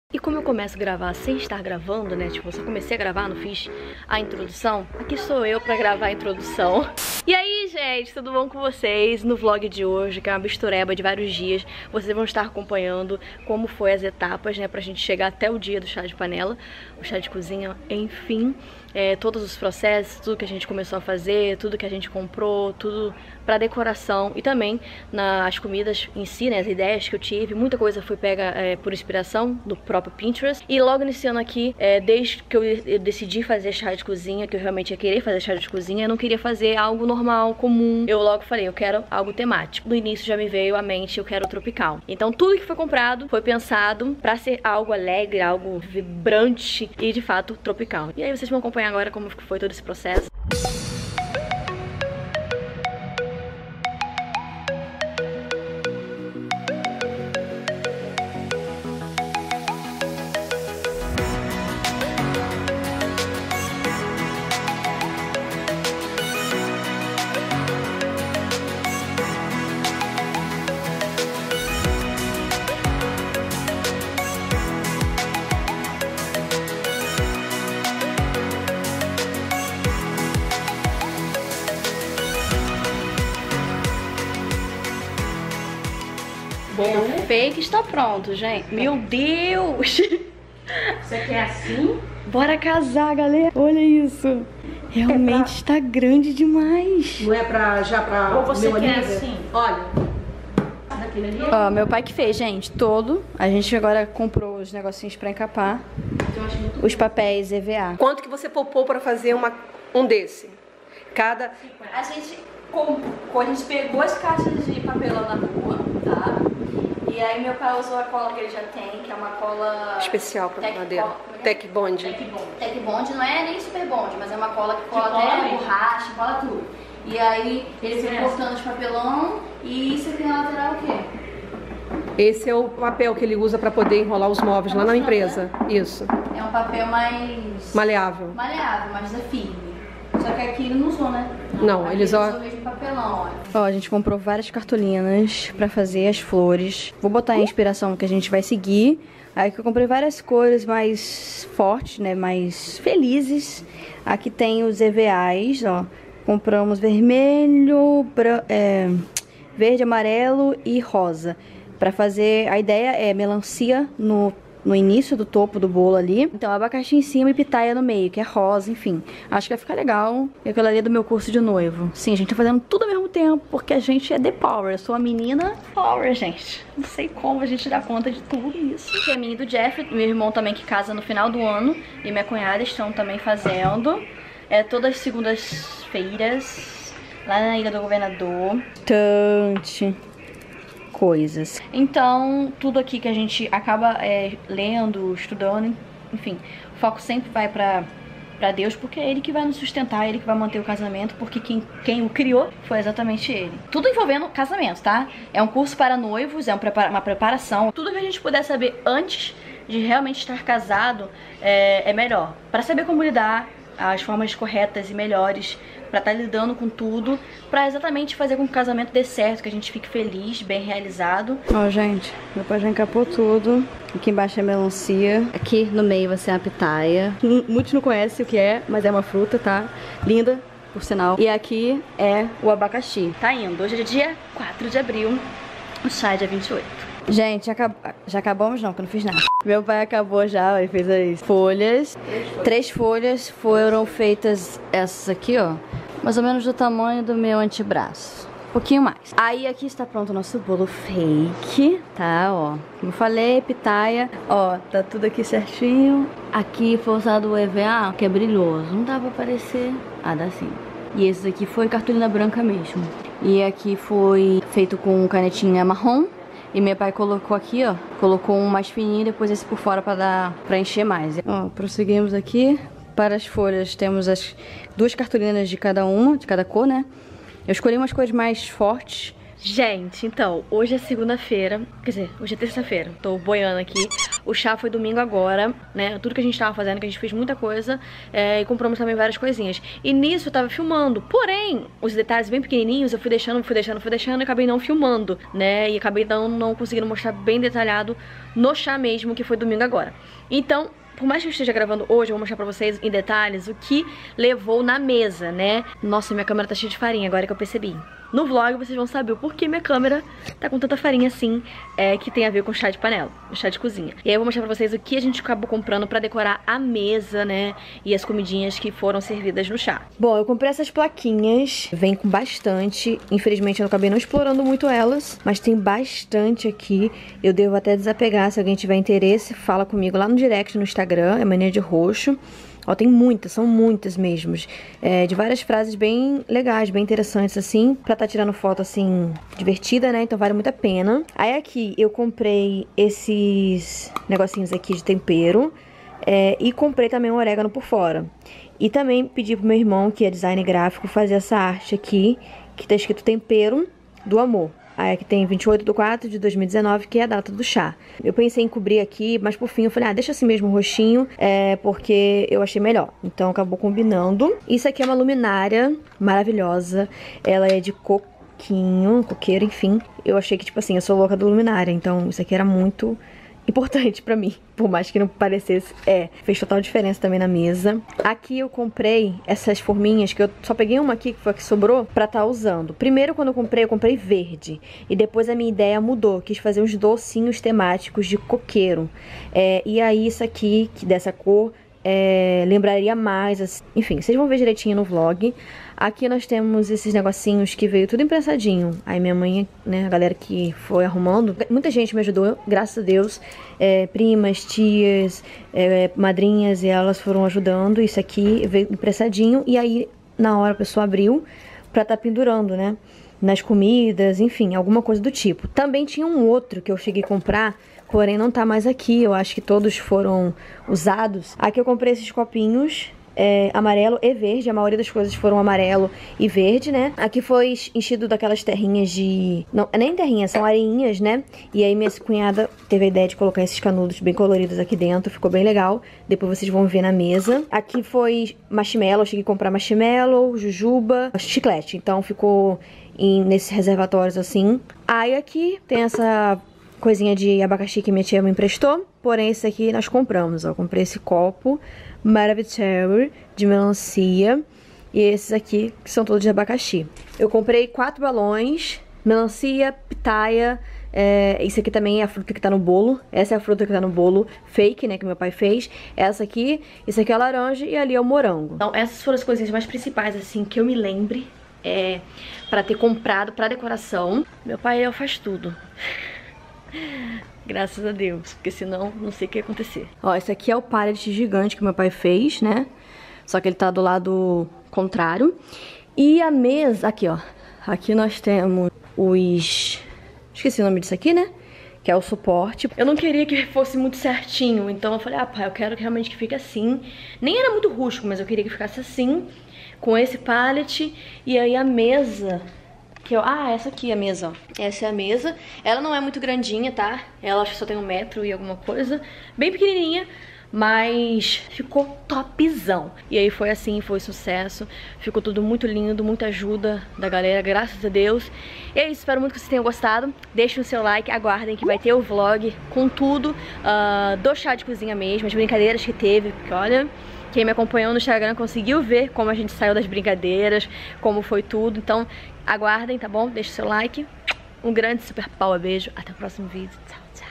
E como eu começo a gravar sem estar gravando, né? Tipo, eu só comecei a gravar, não fiz a introdução. Aqui sou eu pra gravar a introdução. E aí, gente, tudo bom com vocês? No vlog de hoje, que é uma mistureba de vários dias, vocês vão estar acompanhando como foi as etapas, né? Pra gente chegar até o dia do chá de panela, o chá de cozinha, enfim. Todos os processos, tudo que a gente começou a fazer, tudo que a gente comprou, tudo pra decoração e também nas comidas em si, né, as ideias que eu tive, muita coisa foi pega por inspiração do próprio Pinterest. E logo iniciando aqui, desde que eu decidi fazer chá de cozinha, que eu realmente ia querer fazer chá de cozinha, eu não queria fazer algo normal, comum, eu logo falei, eu quero algo temático. No início já me veio à mente, eu quero tropical. Então tudo que foi comprado foi pensado pra ser algo alegre, algo vibrante e de fato tropical. E aí vocês vão acompanhar agora como foi todo esse processo. O fake está pronto, gente. Meu Deus! Você quer assim? Bora casar, galera. Olha isso. Realmente está grande demais. Não é pra já pra Ou você meu quer amigo? assim? Olha. Daquele ali? Ó, meu pai que fez, gente, todo. A gente agora comprou os negocinhos pra encapar. Os papéis EVA. Quanto que você poupou pra fazer um desse? Cada... A gente comprou, a gente pegou as caixas de papelão na rua, tá? E aí meu pai usou a cola que ele já tem, que é uma cola... especial pra Tech madeira. Tech Bond. Tech Bond não é nem super bond, mas é uma cola que cola cola até mesmo. borracha, cola tudo. E aí ele foi Esse cortando os papelão e isso aqui na lateral o quê? Esse é o papel que ele usa pra poder enrolar os móveis lá na empresa. Isso. É um papel mais... Maleável. maleável, mas é firme. Só que aqui ele não usou, né? Não, aqui eles ele usou mesmo papelão, olha. Ó, a gente comprou várias cartolinas pra fazer as flores. Vou botar a inspiração que a gente vai seguir. Aí que eu comprei várias cores mais fortes, né? Mais felizes. Aqui tem os EVAs, ó. Compramos vermelho, verde, amarelo e rosa. Pra fazer, a ideia é melancia no início do topo do bolo ali. Então abacaxi em cima e pitaia no meio, que é rosa, enfim. Acho que vai ficar legal. E aquela ali é do meu curso de noivo. Sim, a gente tá fazendo tudo ao mesmo tempo, porque a gente é The Power. Eu sou a menina Power, gente. Não sei como a gente dá conta de tudo isso. Que é a minha e do Jeff, meu irmão também que casa no final do ano. E minha cunhada estão também fazendo. Todas as segundas-feiras, lá na Ilha do Governador. Tante coisas. Então, tudo aqui que a gente acaba lendo, estudando, enfim, o foco sempre vai pra Deus, porque é Ele que vai nos sustentar, Ele que vai manter o casamento, porque quem o criou foi exatamente Ele. Tudo envolvendo casamento, tá? É um curso para noivos, é uma preparação. Tudo que a gente puder saber antes de realmente estar casado é melhor. Para saber como lidar, as formas corretas e melhores pra estar lidando com tudo, pra exatamente fazer com que o casamento dê certo, que a gente fique feliz, bem realizado. Ó, gente, meu pai já encapou tudo. Aqui embaixo é melancia. Aqui no meio vai ser a pitaia. Muitos não conhecem o que é, mas é uma fruta, tá? Linda, por sinal. E aqui é o abacaxi. Tá indo. Hoje é dia 4 de abril. O chá é dia 28. Gente, já acabamos não, que eu não fiz nada. Meu pai acabou já, ele fez as folhas. 3 folhas foram feitas, essas aqui, ó, mais ou menos do tamanho do meu antebraço. Um pouquinho mais. Aí aqui está pronto o nosso bolo fake, tá, ó. Como eu falei, pitaia. Ó, tá tudo aqui certinho. Aqui foi usado o EVA, que é brilhoso. Não dá pra aparecer. Ah, dá sim. E esse aqui foi cartolina branca mesmo. E aqui foi feito com canetinha marrom. E meu pai colocou aqui, ó, colocou um mais fininho e depois esse por fora pra encher mais. Ó, prosseguimos aqui. Para as folhas temos as 2 cartolinas de cada uma, de cada cor, né? Eu escolhi umas cores mais fortes. Gente, então, hoje é segunda-feira, quer dizer, hoje é terça-feira, tô boiando aqui. O chá foi domingo agora, né? Tudo que a gente tava fazendo, que a gente fez muita coisa, e compramos também várias coisinhas. E nisso eu tava filmando, porém, os detalhes bem pequenininhos eu fui deixando e acabei não filmando, né? E acabei não conseguindo mostrar bem detalhado no chá mesmo, que foi domingo agora. Então, por mais que eu esteja gravando hoje, eu vou mostrar pra vocês em detalhes o que levou na mesa, né? Nossa, minha câmera tá cheia de farinha, agora que eu percebi. No vlog vocês vão saber o porquê minha câmera tá com tanta farinha assim, que tem a ver com chá de panela, chá de cozinha. E aí eu vou mostrar pra vocês o que a gente acabou comprando pra decorar a mesa, né? E as comidinhas que foram servidas no chá. Bom, eu comprei essas plaquinhas, vem com bastante. Infelizmente eu acabei não explorando muito elas, mas tem bastante aqui. Eu devo até desapegar, se alguém tiver interesse, fala comigo lá no direct no Instagram, é Mania de Roxo. Ó, tem muitas, são muitas mesmo, de várias frases bem legais, bem interessantes, assim, pra tá tirando foto, assim, divertida, né, então vale muito a pena. Aí aqui eu comprei esses negocinhos aqui de tempero, e comprei também um orégano por fora. E também pedi pro meu irmão, que é design gráfico, fazer essa arte aqui, que tá escrito Tempero do Amor. Aí aqui tem 28/4/2019, que é a data do chá. Eu pensei em cobrir aqui, mas por fim eu falei, deixa assim mesmo o roxinho, porque eu achei melhor. Então acabou combinando. Isso aqui é uma luminária maravilhosa. Ela é de coqueiro, enfim. Eu achei que, tipo assim, eu sou louca da luminária, então isso aqui era muito importante pra mim, por mais que não parecesse, fez total diferença também na mesa. Aqui eu comprei essas forminhas, que eu só peguei uma aqui, que foi a que sobrou, pra tá usando. Primeiro, quando eu comprei verde, e depois a minha ideia mudou, quis fazer uns docinhos temáticos de coqueiro. E aí isso aqui, que dessa cor, lembraria mais, assim. Enfim, vocês vão ver direitinho no vlog. Aqui nós temos esses negocinhos que veio tudo imprensadinho. Aí minha mãe, né, a galera que foi arrumando, muita gente me ajudou, graças a Deus. Primas, tias, madrinhas, e elas foram ajudando. Isso aqui veio imprensadinho. E aí, na hora, a pessoa abriu pra tá pendurando, né, nas comidas, enfim, alguma coisa do tipo. Também tinha um outro que eu cheguei a comprar, porém não tá mais aqui. Eu acho que todos foram usados. Aqui eu comprei esses copinhos, amarelo e verde. A maioria das coisas foram amarelo e verde, né? Aqui foi enchido daquelas terrinhas de... Não, nem terrinhas, são areinhas, né? E aí minha cunhada teve a ideia de colocar esses canudos bem coloridos aqui dentro. Ficou bem legal. Depois vocês vão ver na mesa. Aqui foi marshmallow. Eu cheguei a comprar marshmallow, jujuba, chiclete. Então ficou nesses reservatórios assim. Aí aqui tem essa coisinha de abacaxi que minha tia me emprestou. Porém, esse aqui nós compramos, ó. Comprei esse copo Maravicherry de melancia. E esses aqui, que são todos de abacaxi. Eu comprei 4 balões, melancia, pitaia. Isso aqui também é a fruta que tá no bolo. Essa é a fruta que tá no bolo fake, né, que meu pai fez. Essa aqui, isso aqui é a laranja e ali é o morango. Então essas foram as coisinhas mais principais, assim, que eu me lembre pra ter comprado pra decoração. Meu pai faz tudo. Graças a Deus, porque senão não sei o que ia acontecer. Ó, esse aqui é o pallet gigante que meu pai fez, né? Só que ele tá do lado contrário. E a mesa, aqui ó, aqui nós temos os... Esqueci o nome disso aqui, né? Que é o suporte. Eu não queria que fosse muito certinho, então eu falei, pai, eu quero que realmente fique assim. Nem era muito rústico, mas eu queria que ficasse assim, com esse pallet. E aí a mesa... essa aqui é a mesa, ó. Essa é a mesa. Ela não é muito grandinha, tá? Ela acho que só tem 1 metro e alguma coisa. Bem pequenininha, mas ficou topzão. E aí foi assim, foi sucesso. Ficou tudo muito lindo, muita ajuda da galera, graças a Deus. E é isso, espero muito que vocês tenham gostado. Deixem o seu like, aguardem que vai ter o vlog com tudo do chá de cozinha mesmo, as brincadeiras que teve, porque olha... Quem me acompanhou no Instagram conseguiu ver como a gente saiu das brincadeiras, como foi tudo. Então, aguardem, tá bom? Deixe seu like. Um grande super power beijo. Até o próximo vídeo. Tchau, tchau.